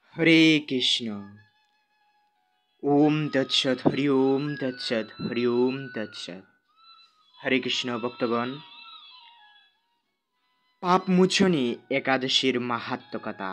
হরে কৃষ্ণ। ওম তৎসৎ। হরি ওম তৎসৎ। হরি ওম তৎসৎ। হরে কৃষ্ণ ভক্তগণ, পাপ মোচনী একাদশীর মাহাত্ম্য কথা।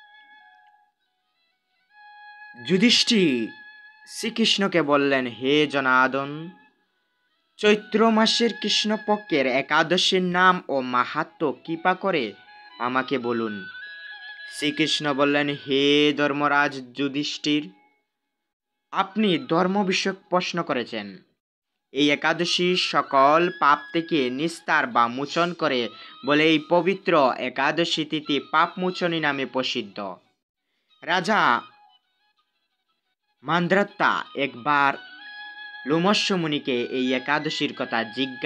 যুধিষ্ঠির শ্রীকৃষ্ণকে বললেন, হে জনার্দন, চৈত্র মাসের কৃষ্ণপক্ষের একাদশীর নাম ও মাহাত্ম্য কৃপা করে আমাকে বলুন। শ্রীকৃষ্ণ বললেন, হে ধর্মরাজ যুধিষ্ঠির, আপনি ধর্ম বিষয়ক প্রশ্ন করেছেন। এই একাদশী সকল পাপ থেকে নিস্তার বা মোচন করে বলে এই পবিত্র একাদশী তিথি পাপ মোচনী নামে প্রসিদ্ধ। রাজা মান্দ্রাত্তা একবার লোমস্য মুনিকে এই একাদশীর কথা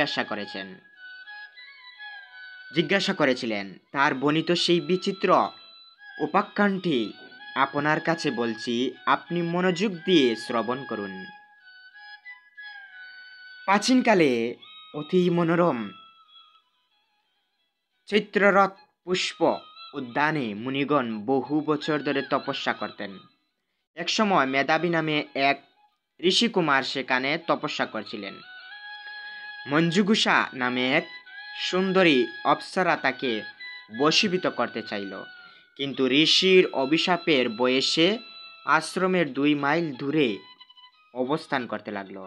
জিজ্ঞাসা করেছিলেন। তার বর্ণিত সেই বিচিত্র উপাখ্যানটি আপনার কাছে বলছি, আপনি মনোযোগ দিয়ে শ্রবণ করুন। প্রাচীনকালে অতি মনোরম চৈত্ররথ পুষ্প উদ্যানে মুনিগণ বহু বছর ধরে তপস্যা করতেন। একসময় মেধাবী নামে এক ঋষিকুমার সেখানে তপস্যা করছিলেন। মঞ্জুগুষা নামে এক সুন্দরী অপ্সরা তাকে বশীভূত করতে চাইল, কিন্তু ঋষির অভিশাপের বয়সে আশ্রমের 2 মাইল দূরে অবস্থান করতে লাগলো।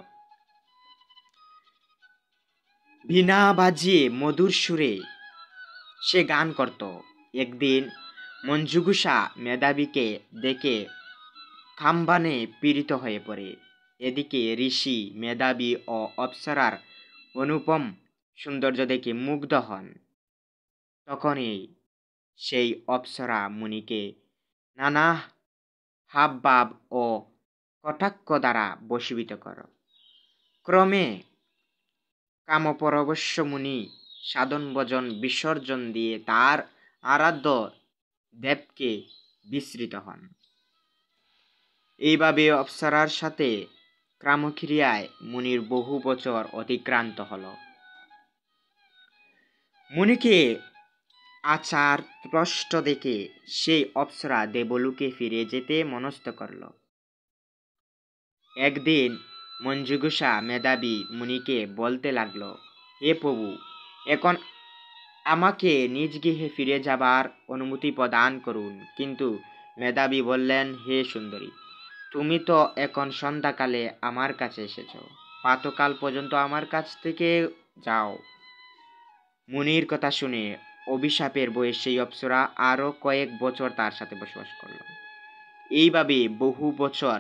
বীণা বাজিয়ে মধুর সুরে সে গান করত। একদিন মঞ্জুগুষা মেধাবীকে দেখে খাম্বানে পীড়িত হয়ে পড়ে। এদিকে ঋষি মেধাবী ও অপ্সরার অনুপম সৌন্দর্য দেখে মুগ্ধ হন। তখনই সেই অপ্সরা মুনিকে নানা হাবভাব ও কটাক্ষ দ্বারা বশীভূত কর। ক্রমে কামপরবশ মুনি সাধন ভজন বিসর্জন দিয়ে তার আরাধ্য দেবকে বিস্মৃত হন। এইভাবে অপ্সরার সাথে কামক্রিয়ায় মুনির বহু বছর অতিক্রান্ত হল। মুনিকে আচার ভ্রষ্ট দেখে সেই অপ্সরা দেবলোকে ফিরে যেতে মনস্থ করল। একদিন মঞ্জুগুষা মেধাবী মুনিকে বলতে লাগল, হে প্রভু, এখন আমাকে নিজ গৃহে ফিরে যাবার অনুমতি প্রদান করুন। কিন্তু মেধাবী বললেন, হে সুন্দরী, তুমি তো এখন সন্ধ্যাকালে আমার কাছে এসেছ, প্রাতকাল পর্যন্ত আমার কাছ থেকে যাও। মুনির কথা শুনে অভিশাপের বয়ে সেই অপ্সরা আরো কয়েক বছর তার সাথে বসবাস করল। এইভাবে বহু বছর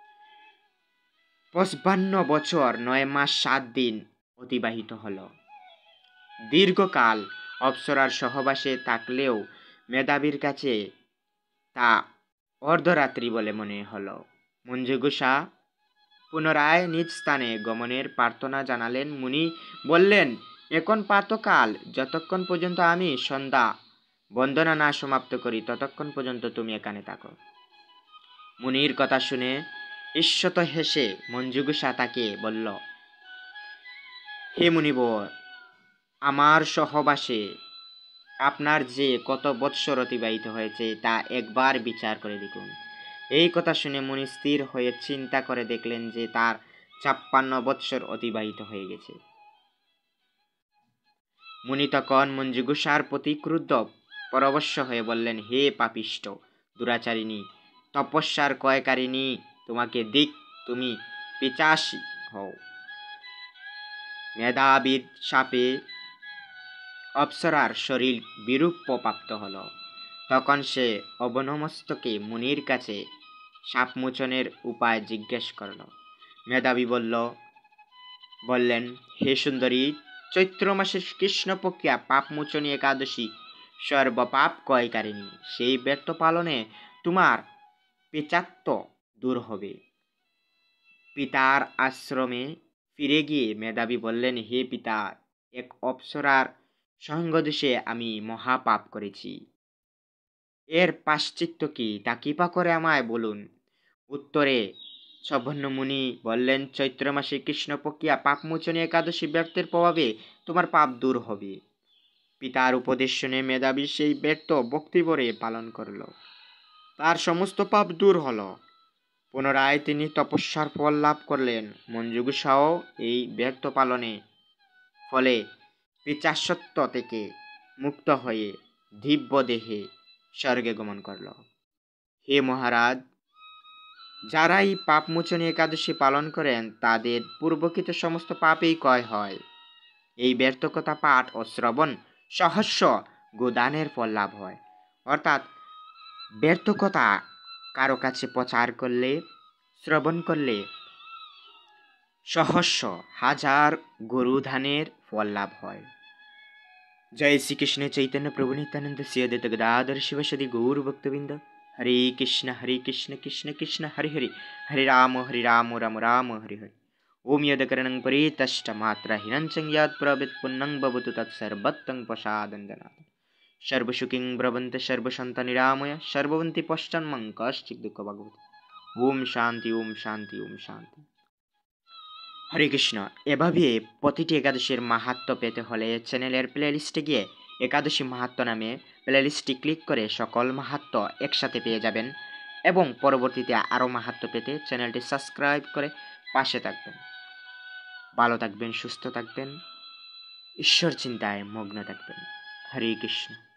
55 বছর 9 মাস 7 দিন অতিবাহিত হল। দীর্ঘকাল অপ্সরার সহবাসে থাকলেও মেধাবীর কাছে তা অর্ধরাত্রি বলে মনে হল। মঞ্জুগুষা পুনরায় নিজ স্থানে গমনের প্রার্থনা জানালেন। মুনি বললেন, এখন প্রাতকাল, যতক্ষণ পর্যন্ত আমি সন্ধ্যা বন্দনা না সমাপ্ত করি ততক্ষণ পর্যন্ত তুমি এখানে থাকো। মুনির কথা শুনে ঈষৎ হেসে মঞ্জুগুষা তাকে বলল, হে মুনিবর, আমার সহবাসে আপনার যে কত বৎসর অতিবাহিত হয়েছে তা একবার বিচার করে দেখুন। এই কথা শুনে মুনি স্থির হয়ে চিন্তা করে দেখলেন যে তার 56 বৎসর অতিবাহিত হয়ে গেছে। মুনি তখন মঞ্জুগুষার প্রতি ক্রুদ্ধ পরবশ হয়ে বললেন, হে পাপিষ্ঠ দুরাচারিণী, তপস্যার ক্ষয়কারিণী, তোমাকে দিক, তুমি পিশাচী হও। মেধাবীর শাপে অপ্সরার শরীর বিরূপ প্রাপ্ত হল। তখন সে অবনমস্তকে মুনির কাছে শাপমোচনের উপায় জিজ্ঞেস করল। মেধাবী বললেন, হে সুন্দরী, চৈত্র মাসের কৃষ্ণপক্ষিয়া পাপমোচনী একাদশী সর্বপাপ ক্ষয়কারিণী। সেই ব্রত পালনে তোমার পেচাত্ব দূর হবে। পিতার আশ্রমে ফিরে গিয়ে মেধাবী বললেন, হে পিতা, এক অপ্সরার সঙ্গদোষে আমি মহাপাপ করেছি। এর প্রায়শ্চিত্ত কি, তা কৃপা করে আমায় বলুন। উত্তরে সবর্ণ মুনি বললেন, চৈত্র মাসে কৃষ্ণপক্ষিয়া পাপমোচনী একাদশী ব্রতের প্রভাবে তোমার পাপ দূর হবে। পিতার উপদেশ শুনে মেধাবী সেই ব্রত ভক্তিভরে পালন করল। তার সমস্ত পাপ দূর হলো। পুনরায় তিনি তপস্যার ফল লাভ করলেন। মঞ্জুগুসাও এই ব্যর্থ পালনে ফলে পিচাসত্ব থেকে মুক্ত হয়ে দিব্য দেহে স্বর্গে গমন করল। হে মহারাজ, যারা এই পাপমোচনী একাদশী পালন করেন তাদের পূর্বকৃত সমস্ত পাপই ক্ষয় হয়। এই ব্যর্থকথা পাঠ ও শ্রবণ সহস্র গোদানের ফল লাভ হয়। অর্থাৎ ব্যর্থকথা কারো কাছে প্রচার করলে, শ্রবণ করলে সহস্র হাজার গরুধানের ফল লাভ হয়। জয় শ্রীকৃষ্ণ চৈতন্য প্রভু নিত্যানন্দ শ্রী অদ্বৈত গদাধর শিবসদি গৌর ভক্তবৃন্দ। হরে কৃষ্ণ কৃষ্ণ কৃষ্ণ হরে হরে, হরে রাম রাম রাম হরে হরে। ओम यदकरणं परितष्टमात्रा हिरण्यं यत् प्रवित् पुण्यं भवतु तत्सर्वतं प्रसादञ्जनात् सर्वसुखिं ब्रवन्त सर्वसन्तनिरामय सर्ववन्ति पश्चन्मं कश्चित् दुःखभाग्भवत्। ओम शांति ओम शांति ओम शांति। হরে কৃষ্ণ। এভাবে প্রতিটি একাদশীর মাহাত্ম্য পেতে হলে চ্যানেলের প্লেলিস্টে গিয়ে একাদশী মাহাত্ম্য নামে প্লেলিস্টটি ক্লিক করে সকল মাহাত্ম্য একসাথে পেয়ে যাবেন এবং পরবর্তীতে আরও মাহাত্ম্য পেতে চ্যানেলটি সাবস্ক্রাইব করে পাশে থাকবেন। ভালো থাকবেন, সুস্থ থাকবেন, ঈশ্বর চিন্তায় মগ্ন থাকবেন। হরে কৃষ্ণ।